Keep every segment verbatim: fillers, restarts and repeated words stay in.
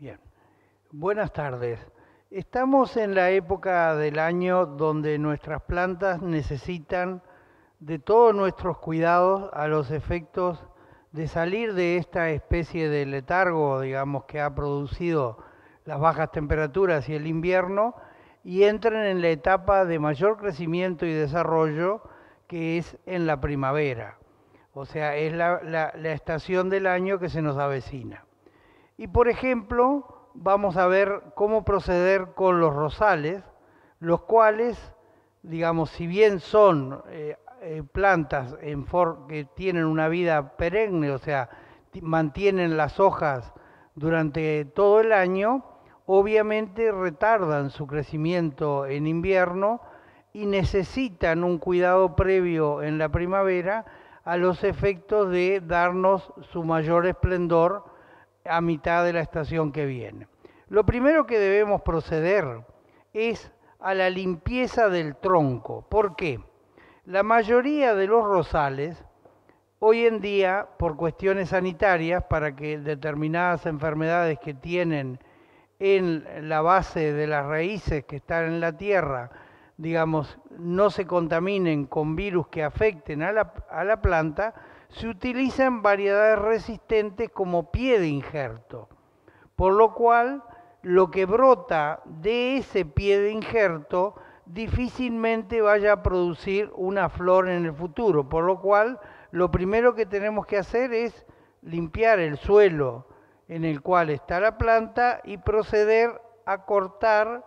Bien, buenas tardes. Estamos en la época del año donde nuestras plantas necesitan de todos nuestros cuidados a los efectos de salir de esta especie de letargo, digamos, que ha producido las bajas temperaturas y el invierno, y entren en la etapa de mayor crecimiento y desarrollo, que es en la primavera. O sea, es la, la- la estación del año que se nos avecina. Y por ejemplo, vamos a ver cómo proceder con los rosales, los cuales, digamos, si bien son eh, eh, plantas en for- que tienen una vida perenne, o sea, ti- mantienen las hojas durante todo el año, obviamente retardan su crecimiento en invierno y necesitan un cuidado previo en la primavera a los efectos de darnos su mayor esplendor a mitad de la estación que viene. Lo primero que debemos proceder es a la limpieza del tronco. ¿Por qué? La mayoría de los rosales, hoy en día, por cuestiones sanitarias, para que determinadas enfermedades que tienen en la base de las raíces que están en la tierra, digamos, no se contaminen con virus que afecten a la, a la planta, se utilizan variedades resistentes como pie de injerto, por lo cual lo que brota de ese pie de injerto difícilmente vaya a producir una flor en el futuro, por lo cual lo primero que tenemos que hacer es limpiar el suelo en el cual está la planta y proceder a cortar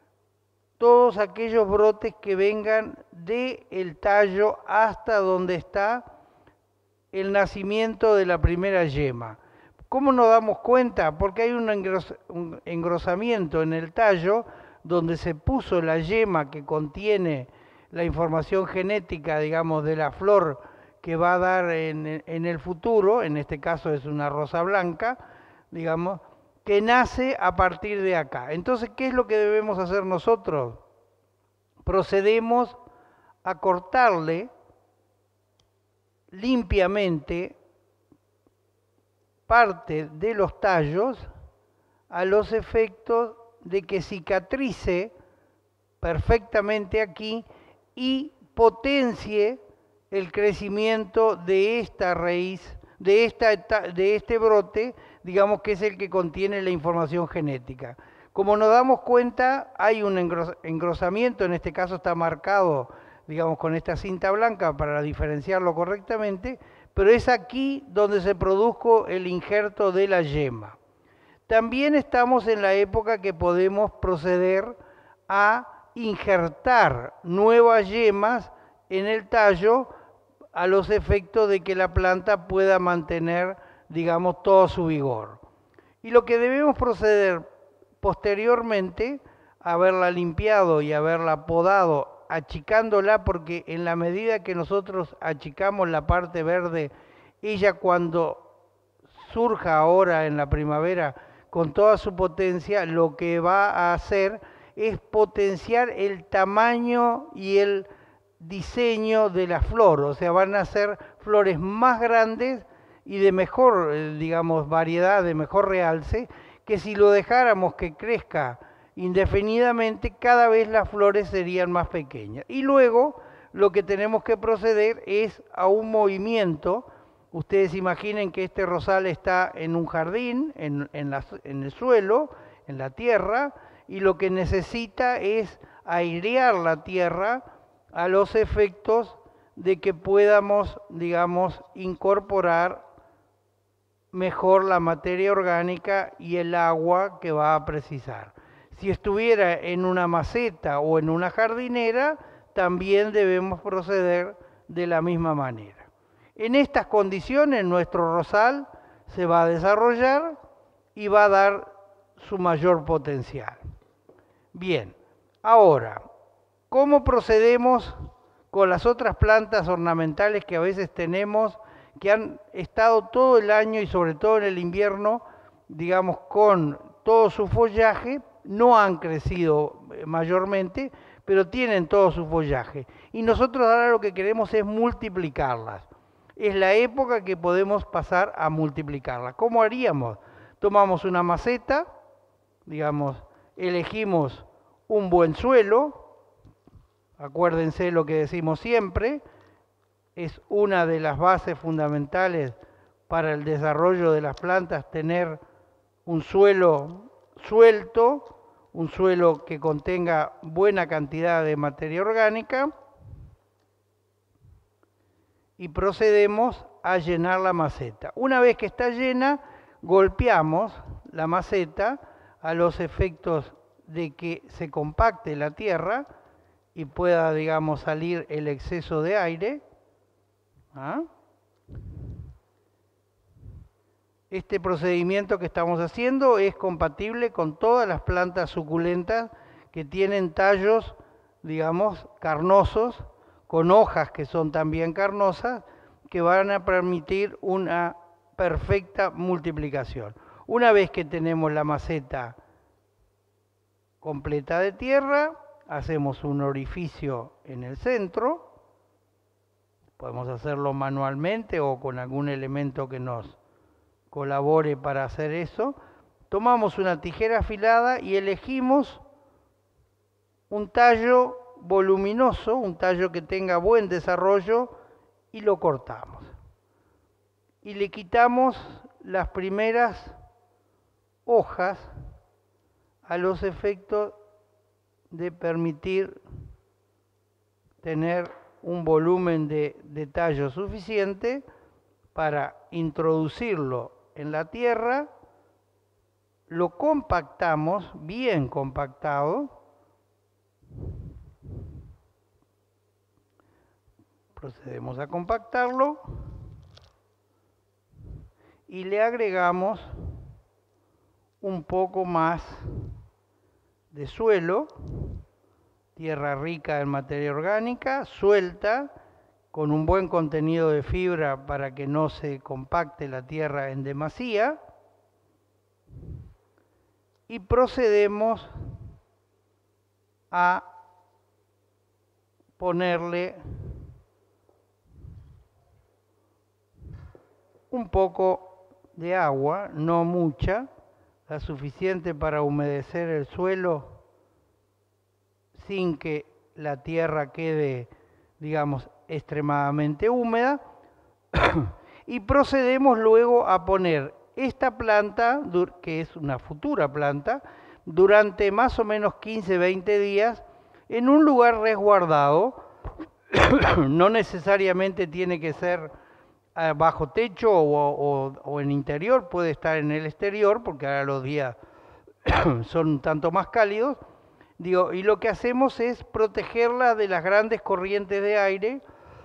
todos aquellos brotes que vengan del tallo hasta donde está el nacimiento de la primera yema. ¿Cómo nos damos cuenta? Porque hay un, engros un engrosamiento en el tallo donde se puso la yema que contiene la información genética, digamos, de la flor que va a dar en, en el futuro, en este caso es una rosa blanca, digamos, que nace a partir de acá. Entonces, ¿qué es lo que debemos hacer nosotros? Procedemos a cortarle limpiamente parte de los tallos a los efectos de que cicatrice perfectamente aquí y potencie el crecimiento de esta raíz, de, esta, de este brote, digamos que es el que contiene la información genética. Como nos damos cuenta, hay un engrosamiento, en este caso está marcado, digamos, con esta cinta blanca para diferenciarlo correctamente, pero es aquí donde se produjo el injerto de la yema. También estamos en la época que podemos proceder a injertar nuevas yemas en el tallo a los efectos de que la planta pueda mantener, digamos, todo su vigor. Y lo que debemos proceder posteriormente, haberla limpiado y haberla podado, achicándola, porque en la medida que nosotros achicamos la parte verde, ella cuando surja ahora en la primavera con toda su potencia, lo que va a hacer es potenciar el tamaño y el diseño de la flor, o sea, van a ser flores más grandes y de mejor, eh, digamos, variedad, de mejor realce, que si lo dejáramos que crezca indefinidamente, cada vez las flores serían más pequeñas. Y luego lo que tenemos que proceder es a un movimiento. Ustedes imaginen que este rosal está en un jardín, en, en, la, en el suelo, en la tierra, y lo que necesita es airear la tierra a los efectos de que podamos, digamos, incorporar mejor la materia orgánica y el agua que va a precisar. Si estuviera en una maceta o en una jardinera, también debemos proceder de la misma manera. En estas condiciones nuestro rosal se va a desarrollar y va a dar su mayor potencial. Bien, ahora, ¿cómo procedemos con las otras plantas ornamentales que a veces tenemos, que han estado todo el año y sobre todo en el invierno, digamos, con todo su follaje, no han crecido mayormente, pero tienen todo su follaje? Y nosotros ahora lo que queremos es multiplicarlas. Es la época que podemos pasar a multiplicarlas. ¿Cómo haríamos? Tomamos una maceta, digamos, elegimos un buen suelo. Acuérdense lo que decimos siempre, es una de las bases fundamentales para el desarrollo de las plantas, tener un suelo suelto, un suelo que contenga buena cantidad de materia orgánica, y procedemos a llenar la maceta. Una vez que está llena, golpeamos la maceta a los efectos de que se compacte la tierra y pueda, digamos, salir el exceso de aire. ¿Ah? Este procedimiento que estamos haciendo es compatible con todas las plantas suculentas que tienen tallos, digamos, carnosos, con hojas que son también carnosas, que van a permitir una perfecta multiplicación. Una vez que tenemos la maceta completa de tierra, hacemos un orificio en el centro. Podemos hacerlo manualmente o con algún elemento que nos colabore para hacer eso. Tomamos una tijera afilada y elegimos un tallo voluminoso, un tallo que tenga buen desarrollo, y lo cortamos. Y le quitamos las primeras hojas a los efectos de permitir tener un volumen de, de tallo suficiente para introducirlo en la tierra. Lo compactamos, bien compactado. Procedemos a compactarlo y le agregamos un poco más de suelo, tierra rica en materia orgánica, suelta, con un buen contenido de fibra para que no se compacte la tierra en demasía, y procedemos a ponerle un poco de agua, no mucha, la suficiente para humedecer el suelo sin que la tierra quede, digamos, extremadamente húmeda. Y procedemos luego a poner esta planta, que es una futura planta, durante más o menos quince a veinte días en un lugar resguardado. No necesariamente tiene que ser bajo techo o, o, o en interior, puede estar en el exterior, porque ahora los días son un tanto más cálidos. Digo, y lo que hacemos es protegerla de las grandes corrientes de aire,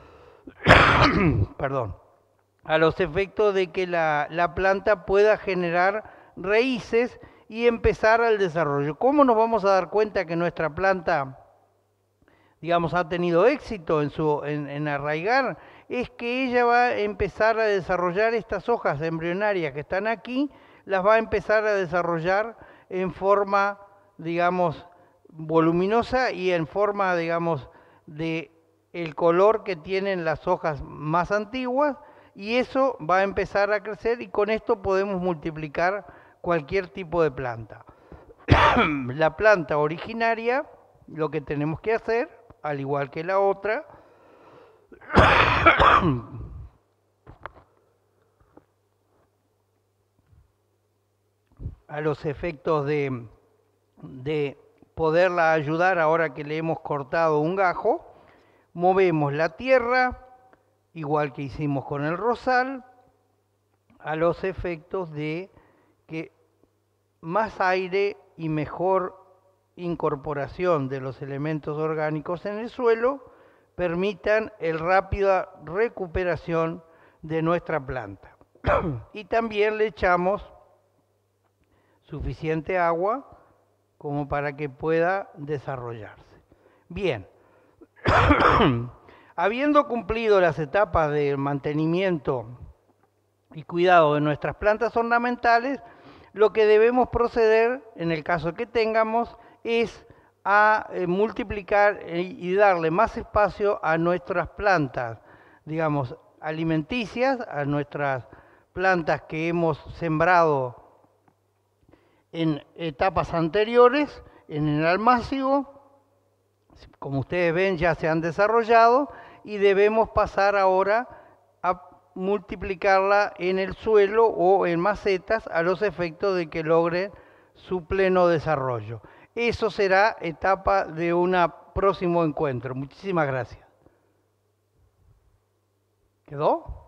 perdón, a los efectos de que la, la planta pueda generar raíces y empezar el desarrollo. ¿Cómo nos vamos a dar cuenta que nuestra planta, digamos, ha tenido éxito en, su, en, en arraigar? Es que ella va a empezar a desarrollar estas hojas embrionarias que están aquí, las va a empezar a desarrollar en forma, digamos, voluminosa y en forma, digamos, de el color que tienen las hojas más antiguas, y eso va a empezar a crecer, y con esto podemos multiplicar cualquier tipo de planta. La planta originaria, lo que tenemos que hacer, al igual que la otra, a los efectos de, de poderla ayudar ahora que le hemos cortado un gajo, movemos la tierra, igual que hicimos con el rosal, a los efectos de que más aire y mejor incorporación de los elementos orgánicos en el suelo permitan el rápida recuperación de nuestra planta. Y también le echamos suficiente agua como para que pueda desarrollarse. Bien, habiendo cumplido las etapas de mantenimiento y cuidado de nuestras plantas ornamentales, lo que debemos proceder, en el caso que tengamos, es a eh, multiplicar y darle más espacio a nuestras plantas, digamos, alimenticias, a nuestras plantas que hemos sembrado en etapas anteriores, en el almácigo, como ustedes ven ya se han desarrollado y debemos pasar ahora a multiplicarla en el suelo o en macetas a los efectos de que logren su pleno desarrollo. Eso será etapa de un próximo encuentro. Muchísimas gracias. ¿Quedó?